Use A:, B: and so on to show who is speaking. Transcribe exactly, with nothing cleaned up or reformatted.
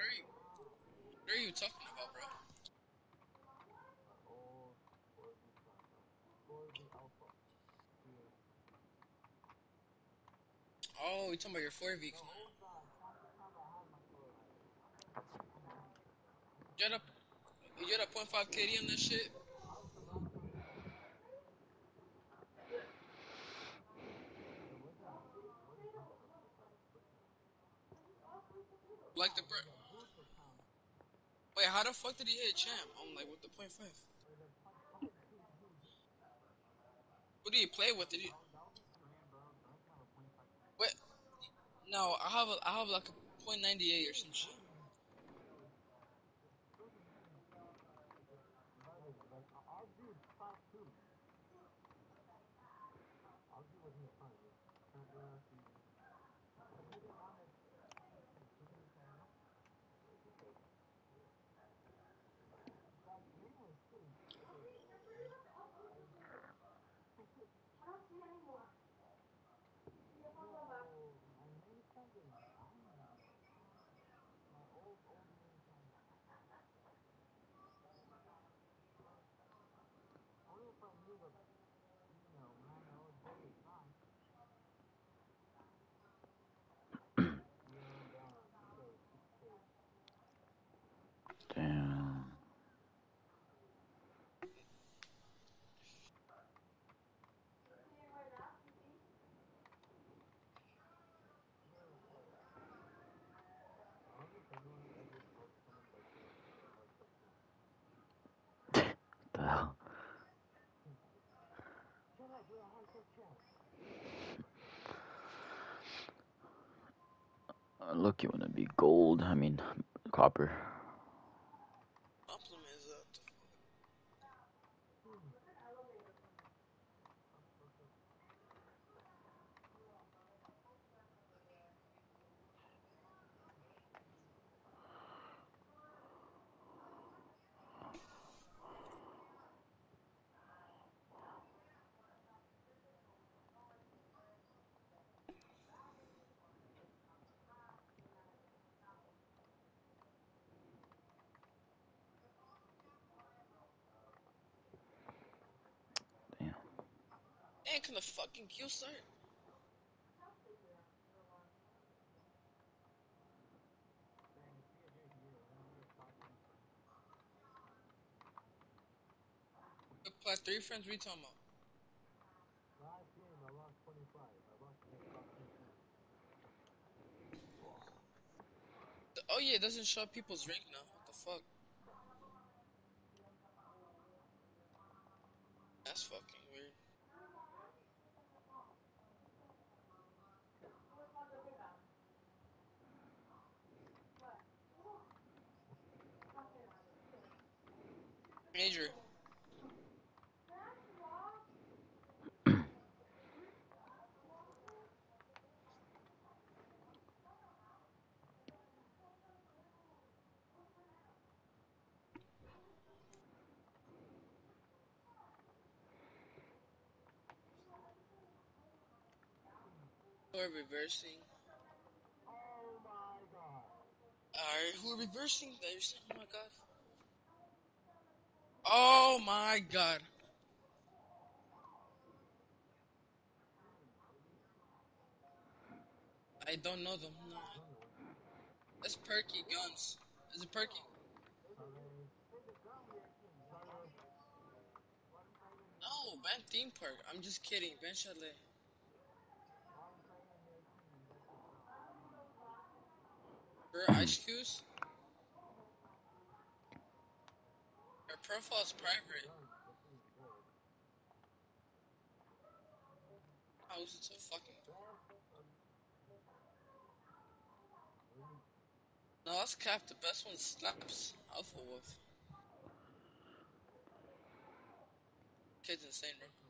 A: are you? What are you talking about, bro? Oh, you talking about your four V? You got a you got a point five K D on that shit? Like the bro. Wait, how the fuck did he hit champ? I'm like, what the point five? What did he play with? Did he? What? No, I have a, I have like a point ninety eight or some shit.
B: Damn. The hell? Uh, Look, you wanna be gold? I mean, copper.
A: Compliment is up.
B: Damn.
A: Man, can the fucking queue start? We play three friends. We talking about? Oh yeah, it doesn't show people's rank now. What the fuck? That's fucking weird. Major. Who are reversing? Alright, who are reversing? There's, oh my god. Oh my god. I don't know them. No. That's Perky Guns. Is it Perky? No, Ben Theme Park. I'm just kidding. Ben Chalet. Her Ice Cubes? Her profile's private. How is it so fucking... No, that's cap. The best one slaps. Alpha Wolf. Kid's insane, bro.